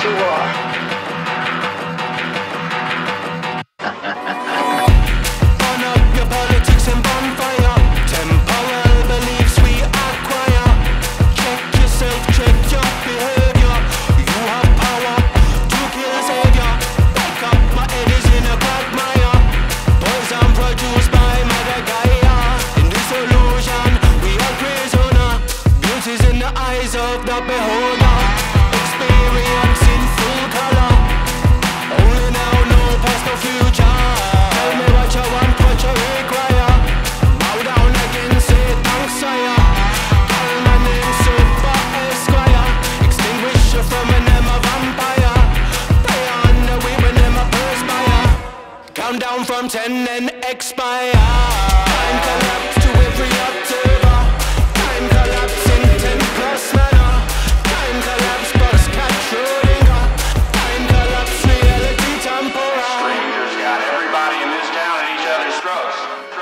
you are. Burn up your politics and bonfire. Temporal beliefs we acquire. Check yourself, check your behavior. You have power to kill savior. Wake up, my head is in a quagmire. Poison produced by Mother Gaia. In this illusion, we are prisoner. Beauty's in the eyes of the beholder. Experience in full color. Only now, no past, no future. Tell me what you want, what you require. Bow down again, say thanks, sire. Call my name, Super Esquire. Extinguish you from an a vampire. Play on the way when them a perspire. Count down from 10 and expire. Time collapse to every observer. Time collapse in 10 plus manner. Time collapse, bus catch Schrödinger. Time collapse, reality temporal. Strangers got everybody in this town at each other's throats.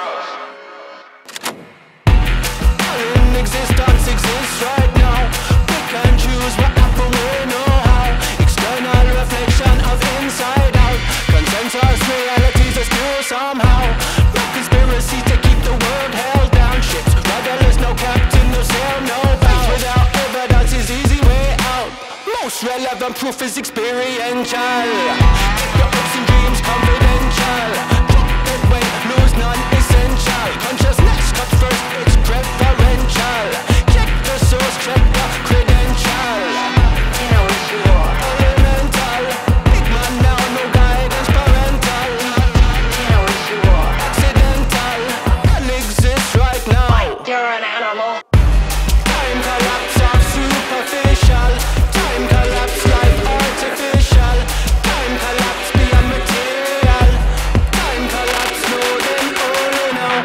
All in existence exists right now. We can choose what happen, we know how. External reflection of inside out. Consensus realities are still somehow. No conspiracy to keep the world held down. Ships rudderless, no captain, no sail, no bow. Without evidence is easy way out. Most relevant proof is experiential. Keep your hopes and dreams confidential. Drop it when lose non-essential. Consciousness comes first, it's preferential. Check the source, check the credential. You know what you are. Elemental, big man now, no guidance parental. You know what you are. Accidental, can exist right now. You're an animal. Time collapse of superficial. Time collapse like artificial. Time collapse beyond material. Time collapse more than only now.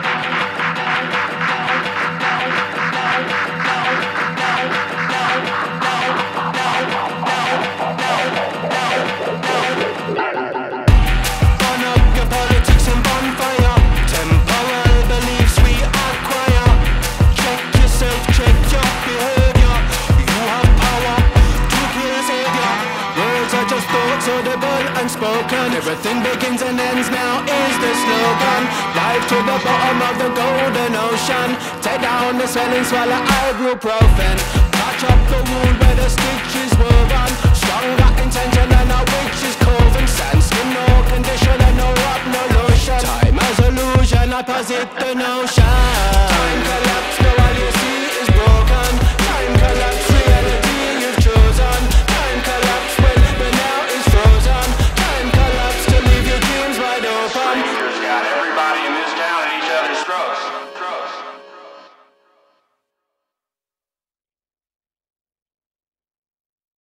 Burn up your politics and bonfire. Temporal beliefs we acquire. Check yourself, check your behavior. You have power to kill savior. Words are just thoughts audible and spoken. Everything begins and ends now is the slogan. Dive to the bottom of the golden ocean. Tear down the swelling, swallow ibuprofen. Patch up the wound where the stitch is woven. Stronger intention and a witch's coven. Sand skin, no condition and no rock, no lotion. Time as illusion, I posit the notion. Time collapse, now all you see is broken. Time collapse, reality you've chosen. Time collapse when the now is frozen. Time collapse to leave your dreams wide open. Strangers got everybody in this town